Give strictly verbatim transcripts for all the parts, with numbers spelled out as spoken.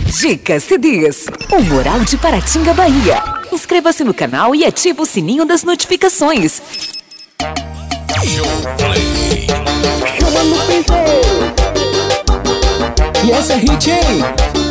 Dicas C Ds, o Moral de Paratinga, Bahia. Inscreva-se no canal e ative o sininho das notificações. Chama no piseiro. E essa é hit, hein?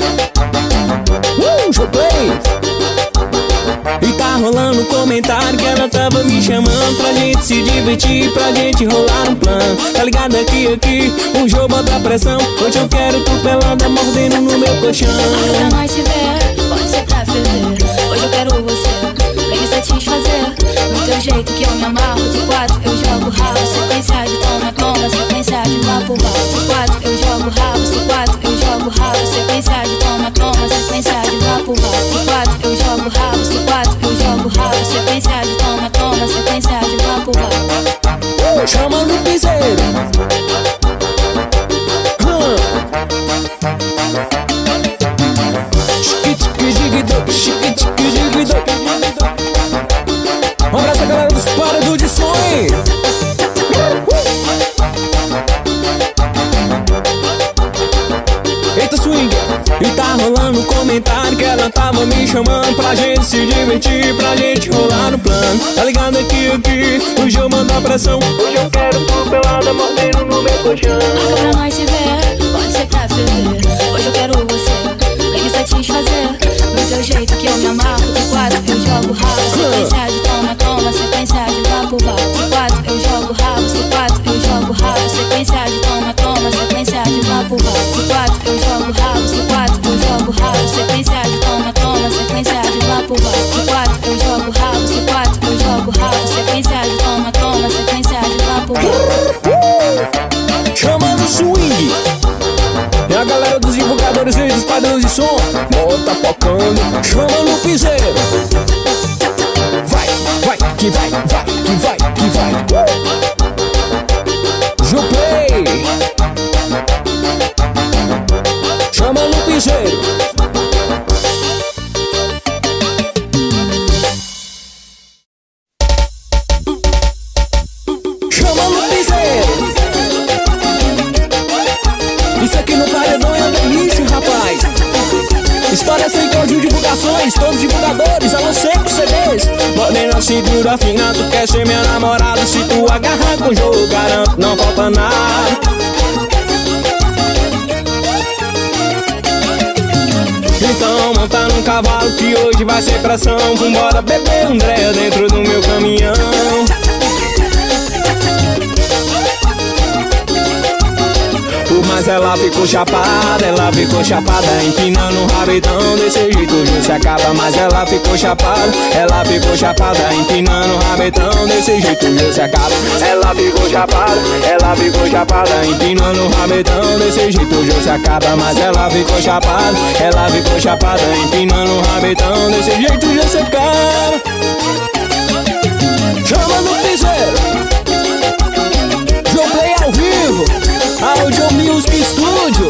Uh, Showplay. E tá rolando um comentário que ela tava me chamando pra gente se divertir, pra gente rolar um plano. Tá ligado aqui, aqui, o jogo bota pressão. Hoje eu quero tu pelada mordendo no meu colchão. Pra nós se ver, pode ser pra ferver. Hoje eu quero você, vem me satisfazer. No teu jeito que eu me amarro. De quatro eu jogo rabo, sequência de toma, toma, sequência de vapo, vapo. De quatro eu jogo rabo, de quatro eu jogo rabo, sequência de toma, toma, sequência de vapo, vapo. De quatro eu jogo rabo, de quatro eu jogo rabo, sequência de toma, toma, sequência de vapo, vapo. uh, Chama no piseiro. Hum. Um abraço a galera dos Paredões de Som. Eita swing. E tá rolando um comentário que ela tava me chamando pra gente se divertir, pra gente rolar no plano. Tá ligado aqui, aqui, o jogo manda pressão. Hoje eu quero tu pelada mordendo no meu colchão. Marca pra nós se ver, pode ser pra ferver. Hoje eu quero você, vem me satisfazer. No teu jeito que eu me amarro. De quatro eu jogo rabo, sequência de toma, toma, sequência de vapo, vapo. De quatro eu jogo rabo, de quatro eu jogo rabo, sequência de toma, toma, sequência de vapo, vapo. De quatro eu jogo rabo, de quatro eu jogo rabo, sequência de toma, toma, sequência de vapo, vapo. De quatro eu jogo rabo, de quatro eu jogo rabo, sequência de toma, toma, sequência de vapo, vapo. Chama no swing. E a galera dos divulgadores e dos padrões de som, bota focando, chama no piseiro. Vai, vai, que vai, vai, que vai, que vai. Showplay. Chama no piseiro. Chama no piseiro. Isso aqui no paredão é uma delícia, rapaz. História sem código de divulgações, todos divulgadores, alô sempre C Ds. Podem na cintura fina, tu quer ser minha namorada. Se tu agarrar com o jogo, garanto, não falta nada. Então monta num cavalo que hoje vai ser pressão. Vambora beber um dreia dentro do meu caminhão. Mas ela ficou chapada, ela ficou chapada, empinando o rabetão. Desse jeito hoje se acaba. Mas ela ficou chapada, ela ficou chapada, empinando o rabetão. Desse jeito hoje se acaba. Ela ficou chapada, ela ficou chapada, empinando o rabetão. Desse jeito hoje se acaba. Mas ela ficou chapada, ela ficou chapada, empinando o rabetão. Desse jeito hoje se acaba. Chama no piseiro. Showplay ao vivo. Audio Music Studio.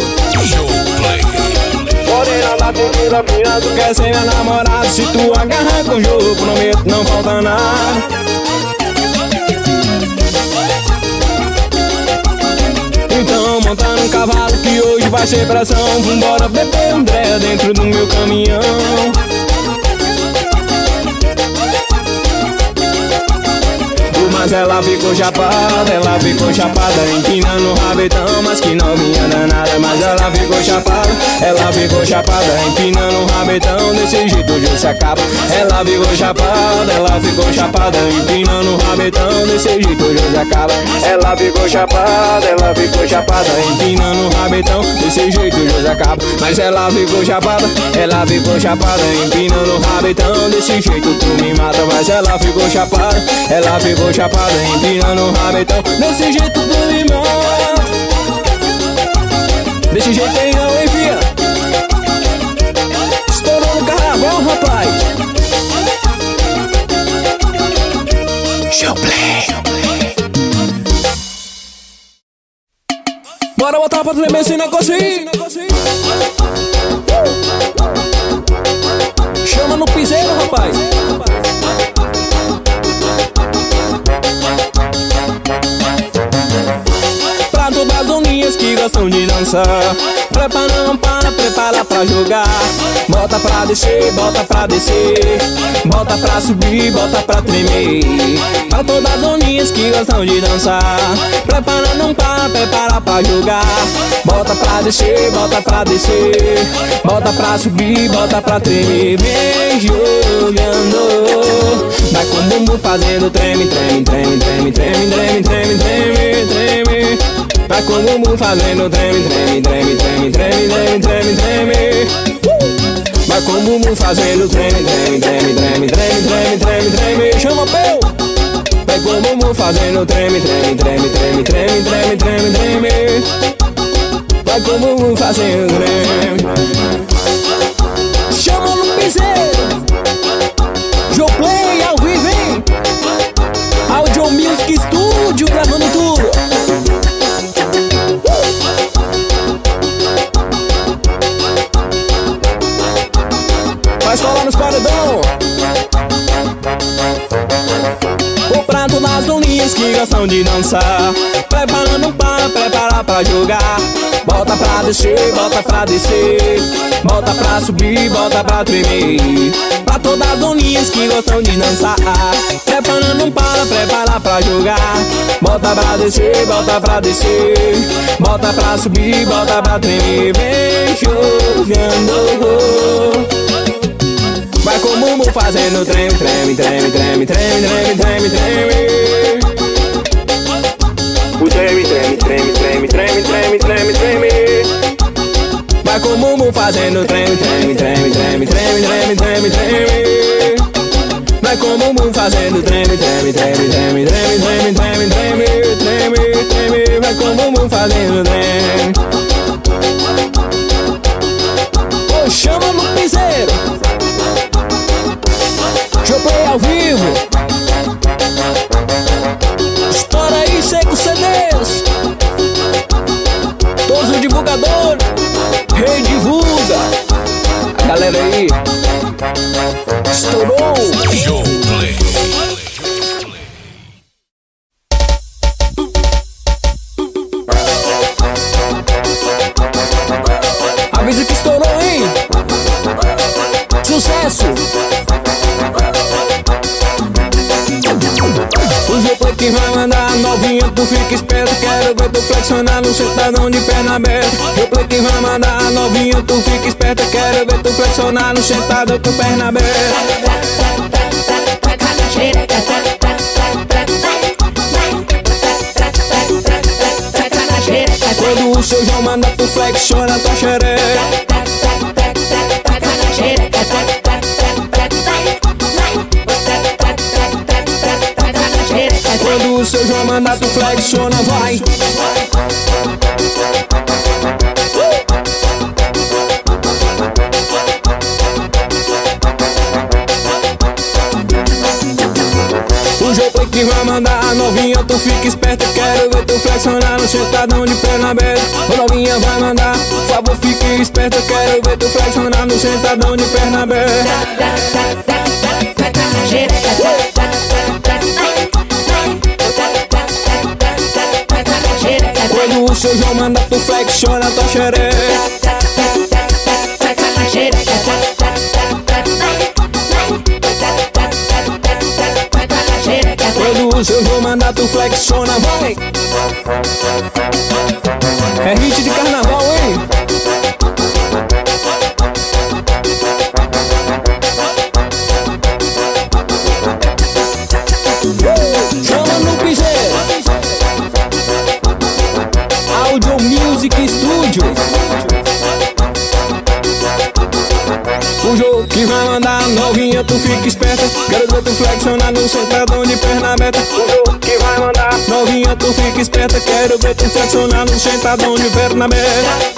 Morena da comida fina, tu quer ser minha namorada. Se tu agarrar com o jogo, prometo, não falta nada. Então monta num cavalo que hoje vai ser pressão. Vambora beber um dreia dentro do meu caminhão. Mas ela ficou chapada, ela ficou chapada, empinando o rabetão. Mas que novinha danada. Mas ela ficou chapada, ela ficou chapada, empinando o rabetão. Desse jeito hoje se acaba. Ela ficou chapada, ela ficou chapada, empinando o rabetão. Desse jeito hoje se acaba. Ela ficou chapada, ela ficou chapada, empinando o rabetão. Desse jeito hoje se acaba. Mas ela ficou chapada, ela ficou chapada, empinando o rabetão. Desse jeito tu me mata. Mas ela ficou chapada, ela ficou chapada, empinando o rabetão. Desse jeito tu me mata. Desse jeito aí não, hein, fia? Estourou no carnaval, rapaz. Showplay. Bora botar pra tremer esse negócio aí. Chama no piseiro, rapaz. Pra todas as doninhas que gostam de dançar, preparando para, prepara pra pra jogar. Bota pra descer, bota pra descer. Bota pra subir, bota pra tremer. Pra todas as zoninhas que gostam de dançar. Preparando um par, prepara pra jogar. Bota pra descer, bota pra descer. Bota pra subir, bota pra tremer. Vem jogando. Vai com o bumbum fazendo treme, treme, treme, treme, treme, treme, treme, treme, treme. Vai com o bumbum fazendo treme, treme, treme, treme, treme, treme, treme, treme. Vai com o bumbum fazendo treme, treme, treme, treme, treme, treme, treme, treme. Chama Peu! Vai com o bumbum fazendo treme, treme, treme, treme, treme, treme, treme, treme. Vai com o bumbum fazendo treme. Chama no piseiro. Joplay ao vivo, hein? Audio Music Studio gravando tudo. Vai falar nos paredão. Vou pra todas as doninhas que gostam de dançar. Preparando um par, prepara pra jogar. Bota pra descer, bota pra descer. Bota pra subir, bota pra tremer. Pra todas as doninhas que gostam de dançar. Preparando um par, prepara pra jogar. Bota pra descer, bota pra descer. Bota pra subir, bota pra tremer. Vem jogando. Vai com o bumbum fazendo treme, treme, treme, treme, treme, treme, treme, treme. O treme, treme, treme, treme, treme, treme, treme, treme. Vai com o bumbum fazendo treme, treme, treme, treme, treme, treme, treme, treme. Vai com o bumbum fazendo treme, treme, treme, treme, treme, treme, treme, treme, treme, treme. Vai com o bumbum fazendo treme. Ô, chama no piseiro. Joplay ao vivo. Estoura aí, seca os C Ds. Todos os divulgadores, redivulga. A galera aí estourou. Joplay. Avisa que estourou, hein? Sucesso. O Joplay que vai mandar novinha, tu fica esperto. Quero ver tu flexionar no sentadão de perna aberta. Joplay que vai mandar novinha, tu fica esperto. Quero ver tu flexionar no sentadão com perna aberta. Quando o seu João manda, tu flexiona tua xereca. Quando o seu João manda, tu flexiona, vai. O Joplay que vai mandar a novinha, tu fica esperto. Quero ver tu flexionar no sentadão de perna aberta. A novinha vai mandar, por favor fique esperto. Quero ver tu flexionar no sentadão de perna aberta. Quando o seu João manda, tu flexiona tua xereca. Quando o seu João manda, tu flexiona, vai. É hit de carnaval, hein? Chama no piseiro. Audio Music Studio. O jogo que vai mandar novinha, tu fica esperta. Quero ver tu flexionar no sentadão de perna aberta. O jogo que vai mandar novinha, tu fica esperta. Quero ver tu flexionar no sentadão de perna aberta.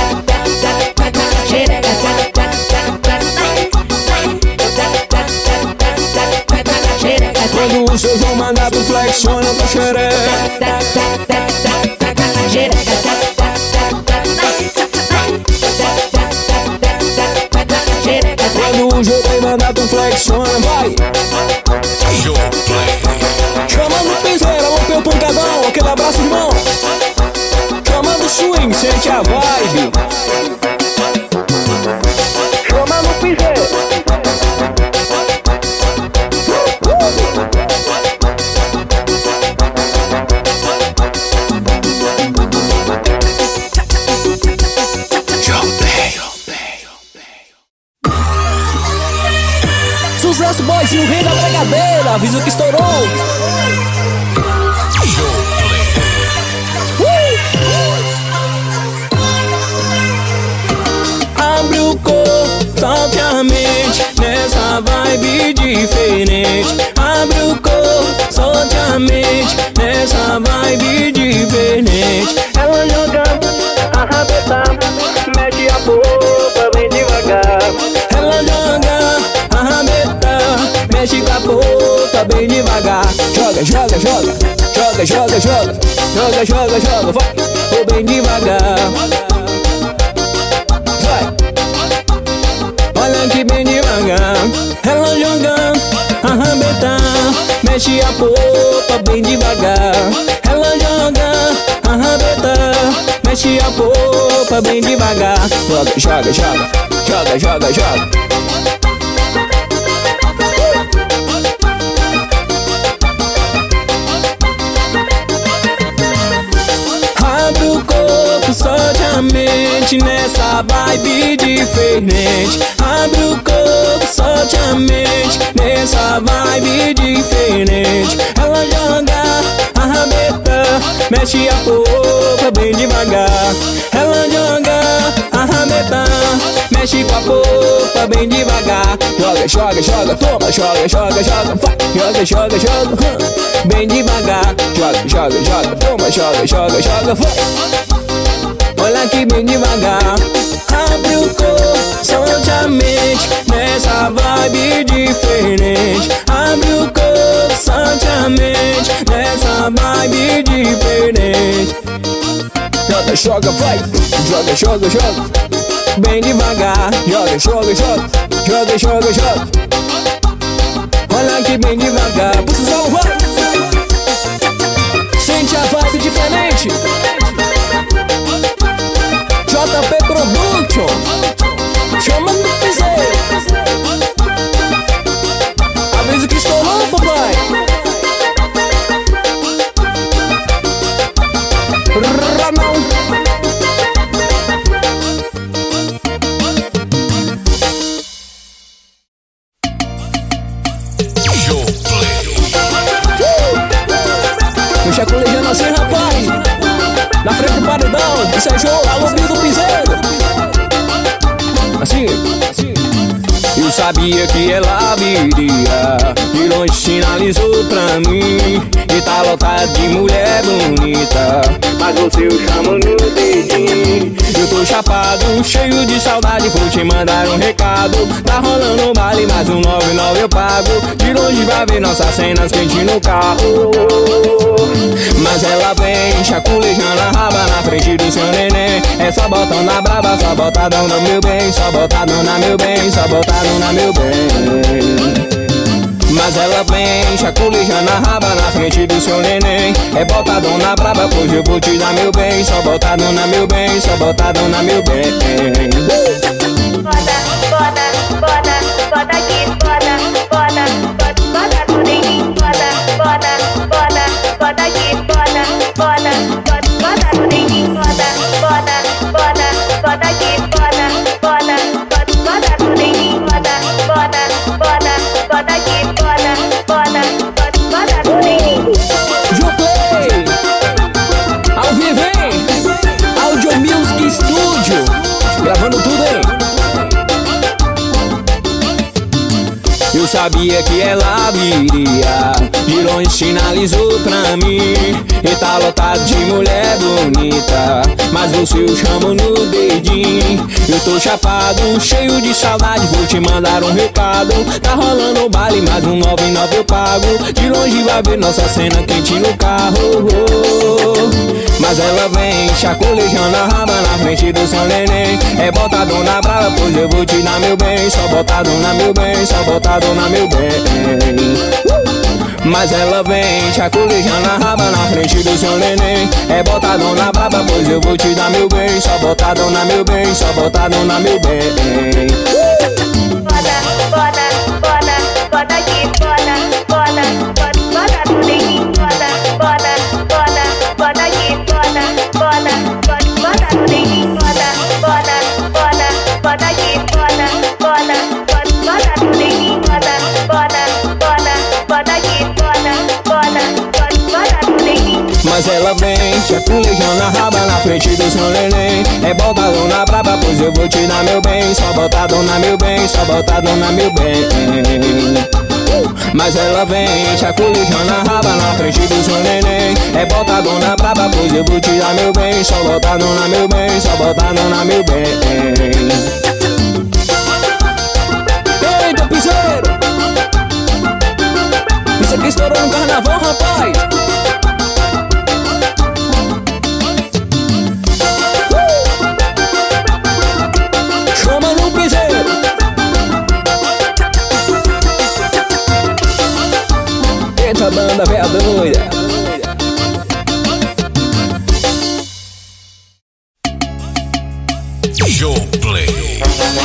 Quando o seu João manda, tu flexiona tua xereca. Quando o Joplay manda, tu flexiona, vai. Joplay. Chamando o piseiro, alô pelo pancadão, aquele abraço de mão. Chamando o swing, sente a vibe. Sucesso, boyzinho, rei da bregadeira, avisa que estourou. Abre o corpo, solte a mente, nessa vibe diferente. Abre o corpo, solte a mente, nessa vibe diferente. Ela joga a rabeta, mexe a polpa bem devagar. Ela joga a rabeta, mexe com a polpa bem devagar. Joga, joga, joga, joga, joga, joga, joga, joga, joga, vai, ou bem devagar. Olha aqui bem devagar. Ela joga a rabeta, mexe a polpa bem devagar. Ela joga a rabeta, mexe a polpa bem devagar. Joga, joga, joga, joga, joga, joga. Abre o corpo, solte a mente, nessa vibe diferente. Abre o corpo, solte a mente, nessa vibe diferente. Ela joga a rabeta, mexe a polpa bem devagar. Ela joga a rabeta, mexe com a polpa bem devagar. Joga, joga, joga, toma, joga, joga, joga, vai. Joga, joga, joga, bem devagar. Joga, joga, joga, toma, joga, joga, joga, vai. Olha aqui bem devagar. Abre o corpo, solte a mente, nessa vibe diferente. Abre o corpo, solte a mente, nessa vibe diferente. Joga, joga, vai. Joga, joga, joga, bem devagar. Joga, joga, joga, joga, joga, joga. Olha aqui bem devagar. Puxa o solo, vai. Sente a vibe diferente. J P Production, chama no piseiro. Avisa que estourou, papai. Ramão. Eu chacolejando assim, rapaz, na frente do paredão. Isso é show, alô, Bill do piseiro. Assim, assim. Eu sabia que ela viria, de longe sinalizou pra mim. E tá lotado de mulher bonita, mas você eu chamo no dedinho. Eu tô chapado, cheio de saudade, vou te mandar um recado. Tá rolando um baile, mais um nove nove eu pago. De longe vai ver nossas cenas quente no carro. Mas ela vem chaculejando a raba na frente do seu neném. É só botão na braba, só botadão no meu bem. Só botadão na meu bem, só botadão na meu bem. Mas ela vem chaculejando a raba na frente do seu neném. É botadão na braba, pois eu vou te dar meu bem. Só botadão na meu bem, só botadão na meu bem. Bota, bota, bota, bota aqui, bota, bota, bota, bota tudo em mim. Bota, bota, bota, bota aqui, bota, bota, bota, bota tudo em mim. Bota, bota, bota, bota aqui, bota, bota, bota, bota tudo em mim. Bota, bota, bota, bota aqui, bota, bota, bota, bota tudo em mim. Joplay, ao vivo, hein? Audio Music Studio, gravando tudo, hein? Eu sabia que ela viria, de longe sinalizou pra mim. E tá lotado de mulher bonita, mas você eu chamo no dedinho. Eu tô chapado, cheio de saudade, vou te mandar um recado. Tá rolando o baile, mais um nove nove eu pago. De longe vai ver nossa cena quente no carro. Mas ela vem chaculejando a raba na frente do seu neném. É botadão na brava, pois eu vou te dar meu bem. Só botadão na meu bem, só botadão na meu bem. Mas ela vem chaculejando a raba na frente do seu neném. É botadão na braba, pois eu vou te dar meu bem. Só botadão na meu bem, só botadão na meu bem. Bota, bota, bota, bota aqui, bota, bota, bota, bota tudo em mim. Bota, bota, bota, bota aqui, bota, bota, bota, bota tudo em mim. Bota, bota, bota, bota aqui, bota, bota, bota, bota tudo em mim. Bota, bota. Chaculejando a raba na frente do seu neném. É botadona braba, pois eu vou te dar meu bem. Só botadona meu bem, só botadona meu bem. Mas ela vem chaculejando a raba na frente do seu neném. É botadona braba, pois eu vou te dar meu bem. Só botadona meu bem, só botadona meu bem. Eita, piseiro! Isso aqui estourou no carnaval, rapaz! Chama no piseiro! Eita, banda véia doida! Showplay.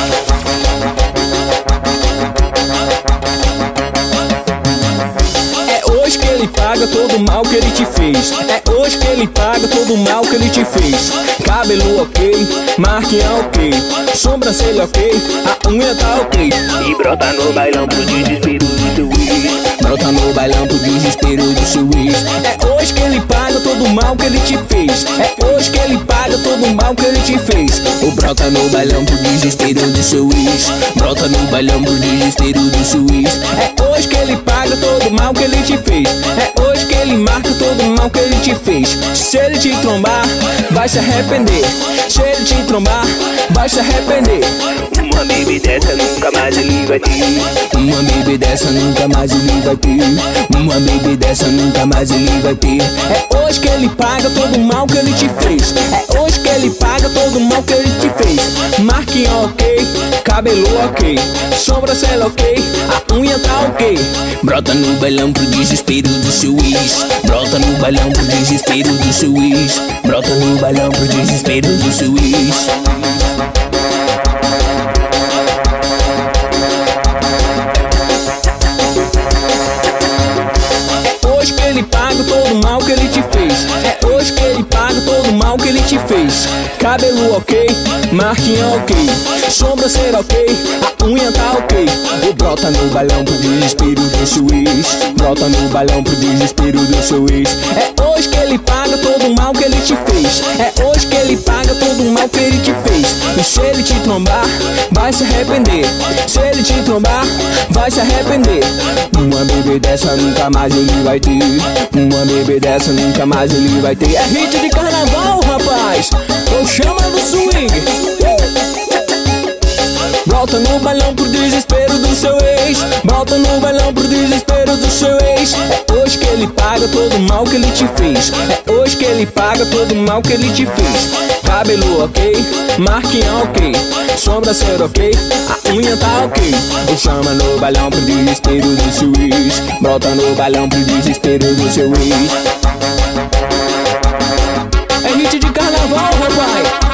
É hoje que ele paga todo o mal que ele te fez. É hoje que ele paga todo o mal que ele te fez. Cabelo ok, marquinha ok, sobrancelha ok, a unha tá ok. E brota no bailão pro desespero do seu ex. Brota no bailão pro desespero do seu ex. É hoje que ele paga todo o mal que ele te fez. É hoje que ele paga todo o mal que ele te fez. O brota no bailão pro desespero do seu ex. Brota no bailão pro desespero do seu ex. É hoje que ele paga todo o mal que ele te fez. É hoje que ele marca todo o mal que ele te fez. Se ele te trombar, vai se arrepender. Se ele te trombar, vai se arrepender. Uma baby dessa nunca mais ele vai ter. Uma baby dessa nunca mais ele vai ter. Uma baby dessa nunca mais ele vai ter. É hoje que ele paga todo o mal que ele te fez. É hoje que ele paga todo o mal que ele te fez. Marquinha ok, cabelo ok, sobrancelha ok, a unha tá ok. Brota no bailão pro desespero do seu ex. Brota no bailão pro desespero do seu ex. Brota no bailão pro desespero do seu ex. É hoje que ele paga todo o mal que ele te fez. É hoje que ele paga todo o mal que ele te fez. Cabelo ok, marquinha ok, sobrancelha ok, a unha tá ok. O brota no bailão pro desespero do seu ex. Brota no bailão pro desespero do seu ex. É hoje que ele paga todo o mal que ele te fez. É hoje que ele paga todo o mal que ele te fez. E se ele te trombar, vai se arrepender. Se ele te trombar, vai se arrepender. Uma bebê dessa nunca mais ele vai ter. Uma bebê dessa nunca mais ele vai ter. É hit de carnaval, rapaz. Ou chama no swing. Brota no bailão pro desespero do seu ex. Brota no bailão pro desespero do seu ex. É hoje que ele paga todo o mal que ele te fez. É hoje que ele paga todo o mal que ele te fez. Cabelo ok, marquinha ok, sobrancelha ok, a unha tá ok. Ou chama no bailão pro desespero do seu ex. Brota no bailão pro desespero do seu ex. É hit de carnaval, rapaz.